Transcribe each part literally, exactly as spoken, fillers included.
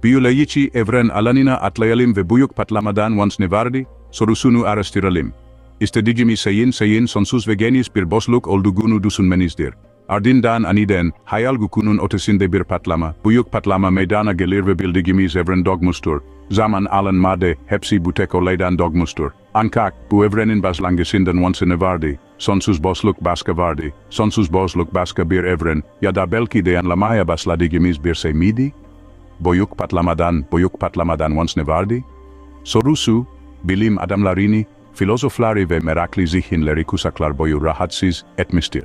Biyoloji evren alanına atlayalım ve büyük patlamadan once ne vardı, sorusunu araştıralım. İstediğimiz sayın sayın sonsuz ve geniş bir boşluk olduğunu düşünmenizdir. Ardından aniden, hayal gücünün ötesinde bir patlama, büyük patlama meydana gelir ve bildiğimiz evren dogmustur. Zaman alan madde, hepsi bu tek olaydan dogmustur. Ancak, bu evrenin başlangıcından once ne vardı, sonsuz boşluk başka vardı, sonsuz boşluk başka bir evren, ya da belki de anlamaya başladığımız bir şey miydi? Büyük patlamadan, büyük patlamadan once ne vardı? Sorusu, bilim adamlarını, filozofları ve meraklı zihinleri kuşaklar boyu rahatsız etmiştir.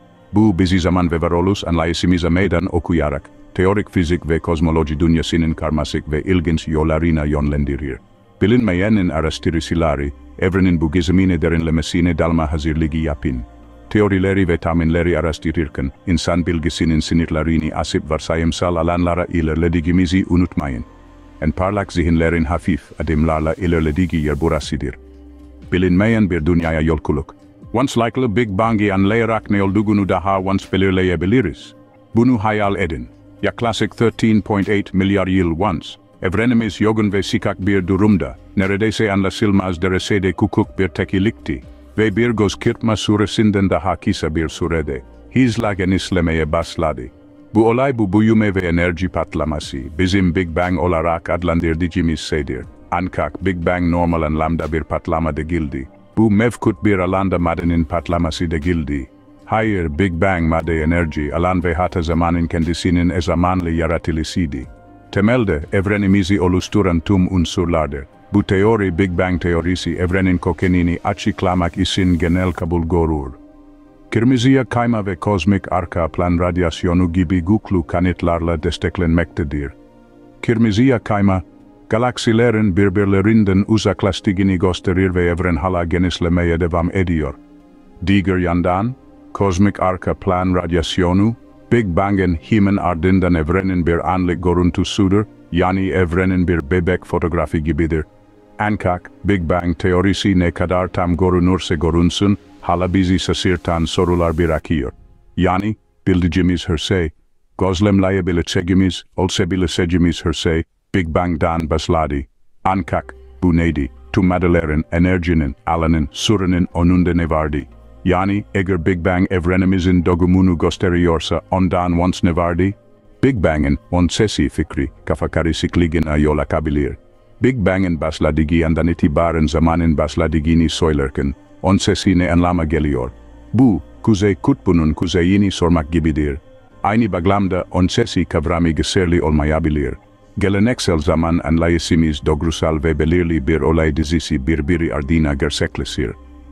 Bu bizi zaman ve varoluş anlayışımıza meydan okuyarak, teorik fizik ve kozmoloji dünyasının karmaşık ve ilginç yollarına yönlendirir. Bilinmeyenin araştırıcıları, evrenin bu gizemini derinlemesine dalma hazırlığı yapın. Teorileri ve tahminleri araştırırken, insan bilgisinin sınırlarını aşıp varsayımsal alanlara ilerlediğimizi unutmayın. En parlak zihinlerin hafif adımlarla ilerlediği yer burasıdır. Bilinmeyen bir dünyaya yolculuk. Once likely Big Bang'i anlayarak ne olduğunu daha once belirleyebiliriz. Bunu hayal edin. Yaklaşık on üç nokta sekiz milyar yıl once, evrenimiz yoğun ve sıkak bir durumda, neredeyse anlaşılmaz derecede küçük bir tekilikti ve bir göz kırpma süresinden daha kısa bir sürede hızla genişlemeye başladı. Bu olay bu büyüme ve enerji patlaması, bizim Big Bang olarak adlandırdığımız şeydir. Ancak Big Bang normal anlamda bir patlama değildi. Bu mevcut bir alanda maddenin patlaması değildi. Hayır, Big Bang madde enerji, alan ve hatta zamanın kendisinin e zamanlı yaratılışıydı. Temelde evrenimizi oluşturan tüm unsurlardır. Bu teori Big Bang teorisi evrenin kökenini açıklamak için genel kabul görür. Kırmızıya kayma ve kozmik arka plan radyasyonu gibi güçlü kanıtlarla desteklenmektedir. Kırmızıya kayma, galaksilerin birbirlerinden uzaklaştığını gösterir ve evren hala genişlemeye devam ediyor. Diğer yandan, kozmik arka plan radyasyonu, Big Bang'in hemen ardından evrenin bir anlık görüntüsüdür, yani evrenin bir bebek fotoğrafı gibidir. Ancak, Big Bang teorisi ne kadar tam görünürse görünsün, hala bizi şaşırtan sorular bırakıyor. Yani, bildiğimiz her şey, gözlemleyebileceğimiz, ölçebileceğimiz her şey, Big Bang'dan başladı. Ancak, bu neydi? Tüm maddelerin, enerjinin, alanın, sürenin önünde ne vardı? Yani, eğer Big Bang evrenimizin doğumunu gösteriyorsa ondan once ne vardı? Big Bang'in öncesi fikri, kafa karışıklığına yol açabilir. Big Bang'in başladığı andan itibaren zamanın başladığını söylerken, öncesi ne anlama geliyor? Bu, kuzey kutbunun kuzeyini sormak gibidir. Aynı bağlamda öncesi kavramı geçerli olmayabilir. Geleneksel zaman anlayışımız doğrusal ve belirli bir olay dizisi birbiri ardına gerçekleşir.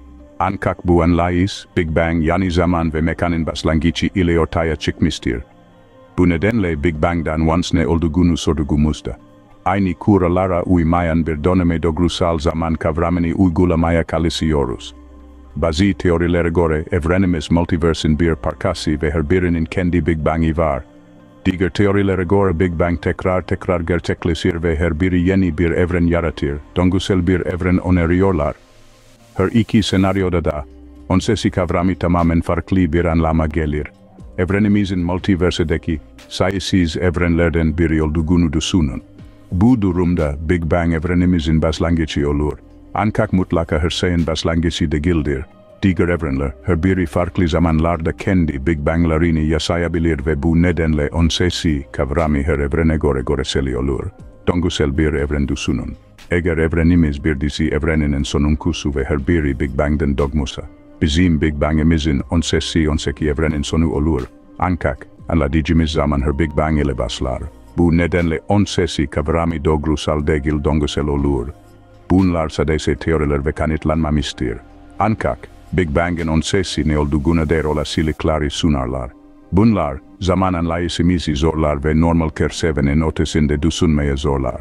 Ancak bu anlayış, Big Bang yani zaman ve mekanın başlangıcı ile ortaya çıkmıştır. Bu nedenle Big Bang'dan once ne olduğunu sorduğumuzda, aynı kurallara uymayan bir döneme doğrusal zaman kavramını uygulamaya çalışıyoruz. Bazı teorilere göre evrenimiz multiversin bir parçası ve her birinin kendi Big Bang'i var. Diğer teorilere göre Big Bang tekrar tekrar gerçekleşir ve her biri yeni bir evren yaratır, döngüsel bir evren öneriyorlar. Her iki senaryoda da, öncesi kavramı tamamen farklı bir anlama gelir. Evrenimizin multiversedeki, sayısız evrenlerden biri olduğunu düşünün. Bu durumda Big Bang evrenimizin başlangıcı olur. Ancak mutlaka her şeyin başlangıcı değildir. Diğer evrenler, her biri farklı zamanlarda kendi Big Bang'larını yaşayabilir ve bu nedenle öncesi kavramı her evrene göre göreceli olur. Döngüsel bir evren düşünün. Eğer evrenimiz bir dizi evreninin sonuncusu ve her biri Big Bang'den doğmuşsa, bizim Big Bang'imizin öncesi önceki evrenin sonu olur. Ancak, anladığımız zaman her Big Bang ile başlar. Bu nedenle öncesi kavramı doğrusal değil döngüsel olur. Bunlar sadece teoriler ve kanıtlanmamıştır. Ancak, Big Bang'in öncesi ne olduğuna dair olasılıkları sunarlar. Bunlar, zaman anlayışımızı zorlar ve normal çerçevenin ötesinde düşünmeye zorlar.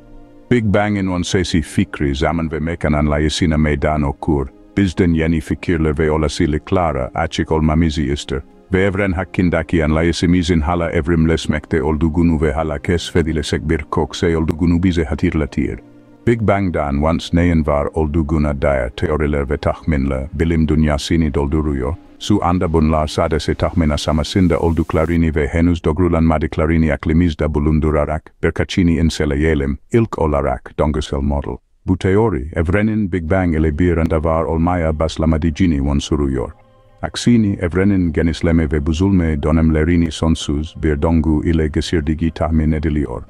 Big Bang'in öncesi fikri zaman ve mekan anlayışına meydan okur, bizden yeni fikirler ve olasılıklara açık olmamızı ister ve evren hakkındaki anlayışımızın hala evrimleşmekte olduğunu ve hala keşfedilecek bir çok şey olduğunu bize hatırlatır. Big Bang'dan once neyin var olduğuna dair teoriler ve tahminler bilim dünyasını dolduruyor, Su anda bunlar sadece tahmin aşamasında olduklarını ve henüz doğrulanmadıklarını aklımızda bulundurarak birkaçını inceleyelim. İlk olarak döngüsel model. Bu teori, evrenin Big Bang ile bir anda var olmaya başlamadığını varsayıyor. Aksine evrenin genişleme ve bozulma dönemlerini sonsuz bir döngü ile geçirdiği tahmin ediliyor.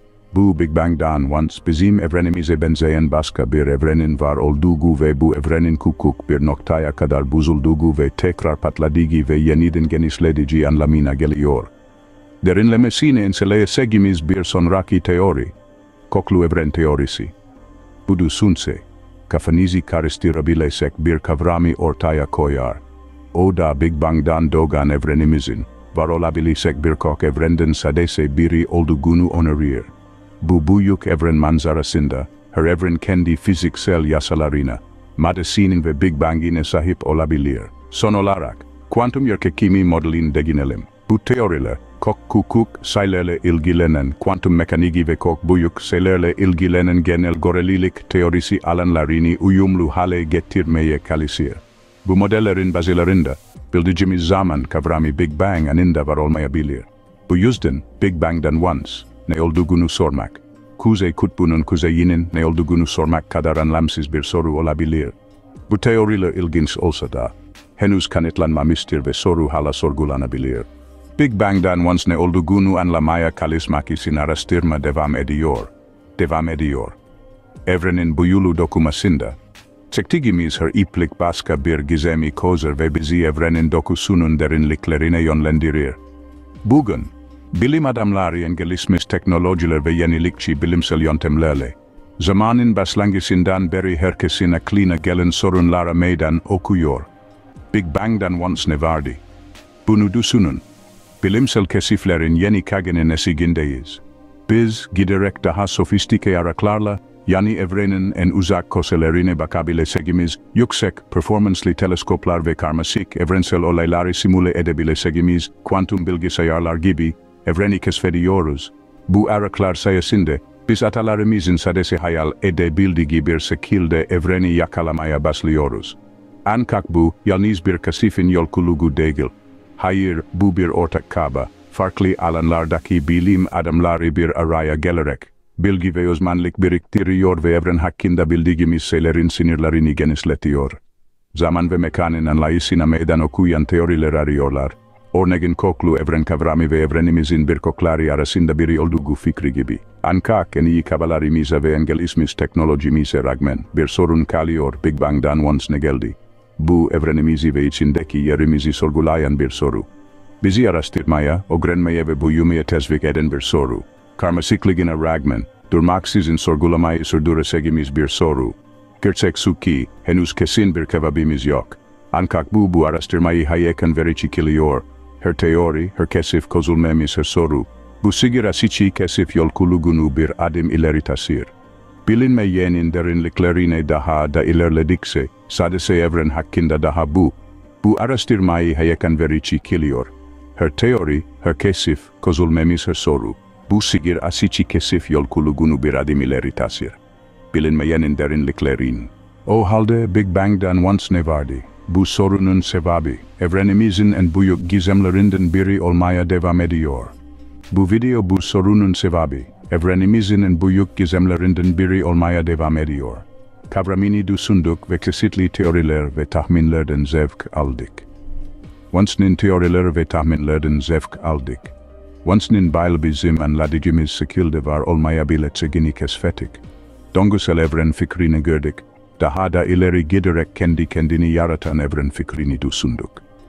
Bu Big Bang'dan once bizim evrenimize benzeyen başka bir evrenin var olduğu ve bu evrenin küçük bir noktaya kadar bozulduğu ve tekrar patladığı ve yeniden genişlediği anlamına geliyor. Derinlemesine inceleyeceğimiz bir sonraki teori, koklu evren teorisi. Bu düşünce, kafanızı karıştırabilecek bir kavramı ortaya koyar. O da Big Bang'dan doğan evrenimizin, var olabilecek birçok evrenden sadece biri olduğunu önerir. Bu büyük evren manzarasında, her evren kendi fiziksel yasalarına, maddesinin ve Big Bang'ine sahip olabilir. Son olarak, kuantum yerkekimi modelini değinelim. Bu teoriler, çok küçük sayılarla ilgilenen kuantum mekaniği ve çok büyük sayılarla ilgilenen genel görelilik teorisi alanlarını uyumlu hale getirmeye çalışır. Bu modellerin bazelerinde, bildiğimiz zaman kavramı Big Bang anında var olmayabilir. Bu yüzden, Big Bang'dan once, ne olduğunu sormak, Kuzey Kutbu'nun kuzeyinin ne olduğunu sormak kadar anlamsız bir soru olabilir. Bu teoriler ilginç olsa da, henüz kanıtlanmamıştır ve soru hala sorgulanabilir. Big Bang'dan once ne olduğunu anlamaya çalışmak için araştırma devam ediyor. Devam ediyor. Evrenin büyülü dokumasında, çektiğimiz her iplik başka bir gizemi kozar ve bizi evrenin dokusunun derinliklerine yönlendirir. Bugün, bilim adamları gelişmiş teknolojiler ve yenilikçi bilimsel yöntemlerle, zamanın başlangıcından beri herkesin aklına gelen sorunlara meydan okuyor. Big Bang'dan once ne vardı? Bunu düşünün. Bilimsel keşiflerin yeni kagının eşiğindeyiz. Biz giderek daha sofistike araçlarla, yani evrenin en uzak köşelerine bakabileceğimiz yüksek performanslı teleskoplar ve karmaşık evrensel olayları simüle edebileceğimiz kuantum bilgisayarlar gibi evreni keşfediyoruz. Bu araçlar sayesinde biz atalarımızın sadece hayal edebildiği bir şekilde evreni yakalamaya başlıyoruz. Ancak bu yalnız bir keşifin yolculuğu değil. Hayır, bu bir ortak kaba, farklı alanlardaki bilim adamları bir araya gelerek, bilgi ve uzmanlık biriktiriyor ve evren hakkında bildiğimiz şeylerin sınırlarını genişletiyor. Zaman ve mekanın anlayışına meydan okuyan teoriler arıyorlar. Örneğin koklu evren kavramı ve evrenimizin birçokları arasında biri olduğu fikri gibi. Ancak en iyi kabalarımıza ve en gelişmiş teknolojimize rağmen bir sorun kalıyor Big Bang'dan once ne geldi. Bu evrenimizi ve içindeki yerimizi sorgulayan bir soru. Bizi araştırmaya, öğrenmeye ve büyümeye teşvik eden bir soru. Karmaşıklığına rağmen, durmaksızın sorgulamayı sürdüreceğimiz bir soru. Gerçek şu ki, henüz kesin bir cevabımız yok. Ancak bu bu araştırmayı hayakan veriçikiliyor. Her teori, her keşif kozulmemiz her soru. Bu sigara-siçi keşif yolculuğunu bir adım ileri taşır. Bilinmeyenin derinliklerine daha da ilerledikçe, sadece evren hakkında daha bu. Bu araştırmayı hayakan veriçikiliyor. Her teori, her keşif kozulmemiz her soru. Bu sigara-siçi keşif yolculuğunu bir adım ileri taşır. Bilinmeyenin derinliklerin. O halde Big Bang'dan once ne vardı? Bu sorunun sebebi, evrenimizin en büyük gizemlerinden biri olmaya devam ediyor. Bu video bu sorunun sebebi, evrenimizin en büyük gizemlerinden biri olmaya devam ediyor. Kavramını düşündük ve çeşitli teoriler ve tahminlerden zevk aldık. Once'nin teoriler ve tahminlerden zevk aldık. Once'nin bail bizim anladığımız şekilde var olmayabileceğini keşfettik. Döngüsel evren fikrini gördük. Daha da ileri giderek kendi kendini yaratan evren fikrini düşündük.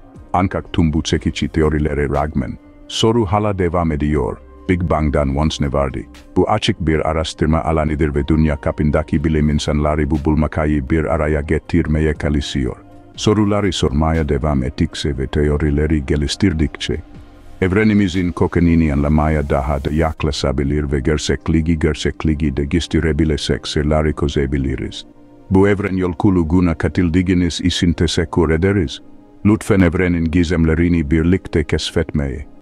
Ancak tüm bu çekici teorilere rağmen, soru hala devam ediyor. Big Bang'dan once ne vardı? Bu açık bir araştırma alanıdır ve dünya çapındaki bilim insanları bu bulmakayı bir araya getirmeye çalışıyor. Soruları sormaya devam ettikçe ve teorileri geliştirdikçe, evrenimizin kökenini anlamaya daha da yaklaşabilir ve gerçekliği gerçekliği de gösterebilecek şeyleri çözebiliriz. Bu evren yolculuğuna katıldığınız için teşekkür ederiz. Lütfen evrenin gizemlerini birlikte keşfetmeye,